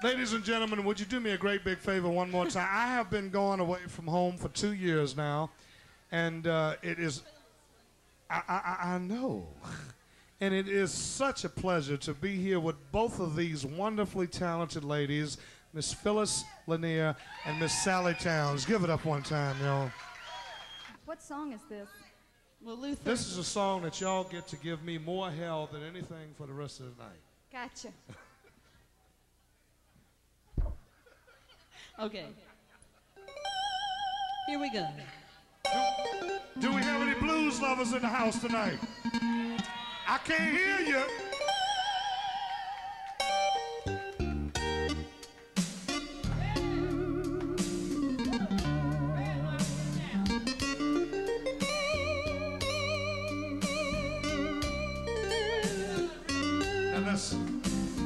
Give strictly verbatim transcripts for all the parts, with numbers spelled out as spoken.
Ladies and gentlemen, would you do me a great big favor one more time? I have been going away from home for two years now, and uh, it is, I, I, I know, and it is such a pleasure to be here with both of these wonderfully talented ladies, Miss Phyllis Linton and Miss Sally Towns. Give it up one time, y'all. What song is this? Well, Luther. This is a song that y'all get to give me more hell than anything for the rest of the night. Gotcha. Okay. Here we go. Do, do we have any blues lovers in the house tonight? I can't hear you. And listen.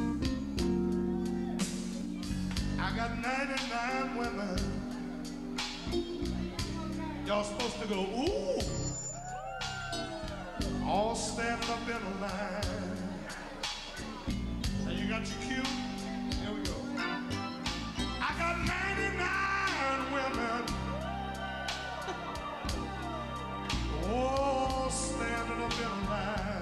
I got ninety-nine women. Y'all supposed to go, ooh, all standing up in a line. Now you got your cue? Here we go. I got ninety-nine women, all standing up in a line.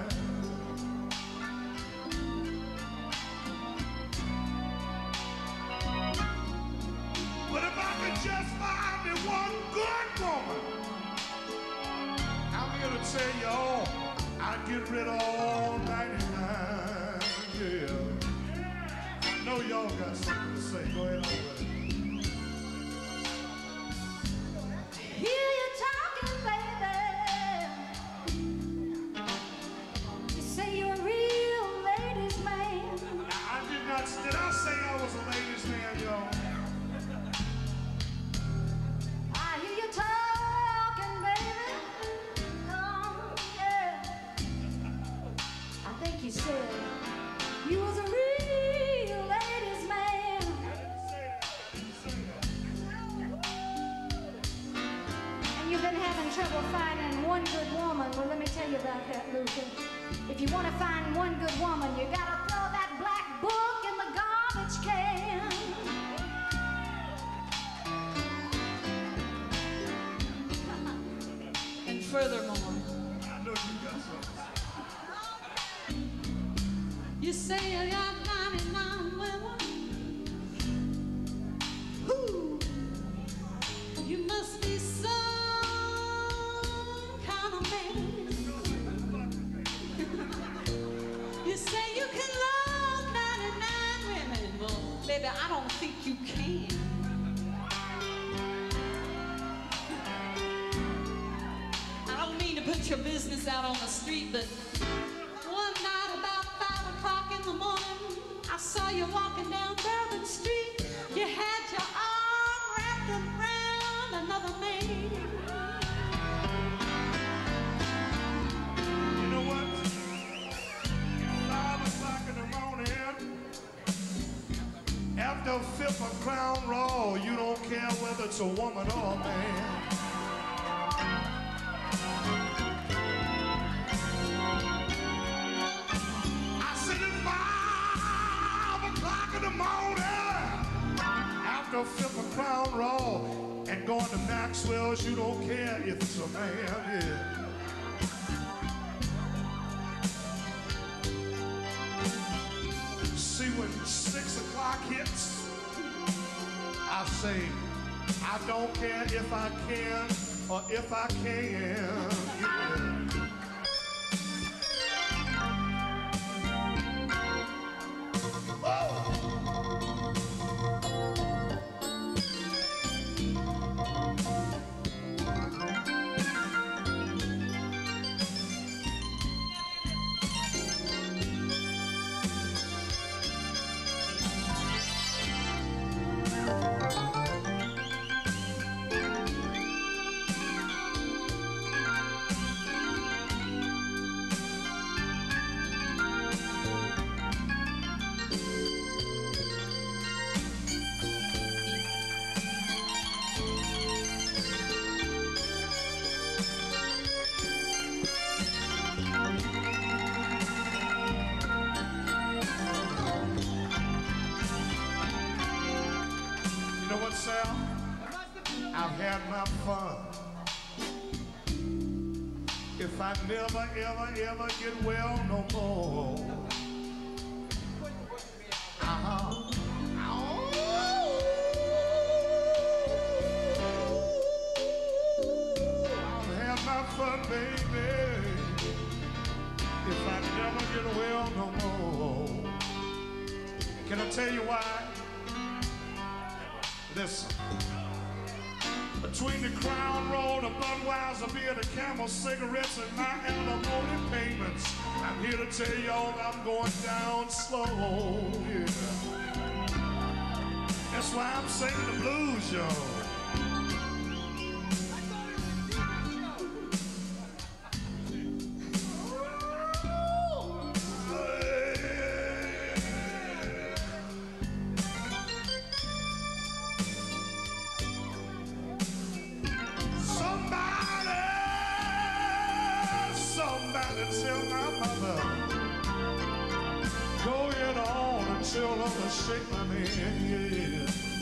But if I could just find me one good woman, I'm here to tell y'all, I'd get rid of all ninety-nine, yeah. I know y'all got something to say. Go ahead on with it. Hear you talking, baby. You say you're a real ladies' man. I, I did not, did I say I was a ladies' man, y'all? I hear you talking, baby. Oh, yeah. I think you said you was a real ladies' man. And you've been having trouble finding one good woman. Well, let me tell you about that, Luther. If you want to find one good woman, you gotta throw that black book in the garbage can. And furthermore, I know you got something. you say I got ninety-nine women. Who? You must be some kind of man. You say you can love ninety-nine women. Well, baby, I don't think you can. I don't mean to put your business out on the street, but one night about five o'clock in the morning, I saw you walking down Bourbon Street. You had your arm wrapped around another man. You know what? Five o'clock in the morning, after fifth of Crown Royal, you don't care whether it's a woman or a man. I said at five o'clock in the morning, after fifth of Crown Royal, and going to Maxwell's, you don't care if it's a man, yeah. See, when six o'clock hits, I say, I don't care if I can or if I can. Yeah. yourself, I've had my fun. If I never, ever, ever get well no more, uh-huh. I'll have my fun, baby. If I never get well no more. Can I tell you why? Listen. Between the Crown Road, the Budweiser beer, the Camel cigarettes, and my alimony payments, I'm here to tell y'all I'm going down slow, yeah. That's why I'm singing the blues, y'all. Tell my mother, go in on and tell her to shake my hand, yeah.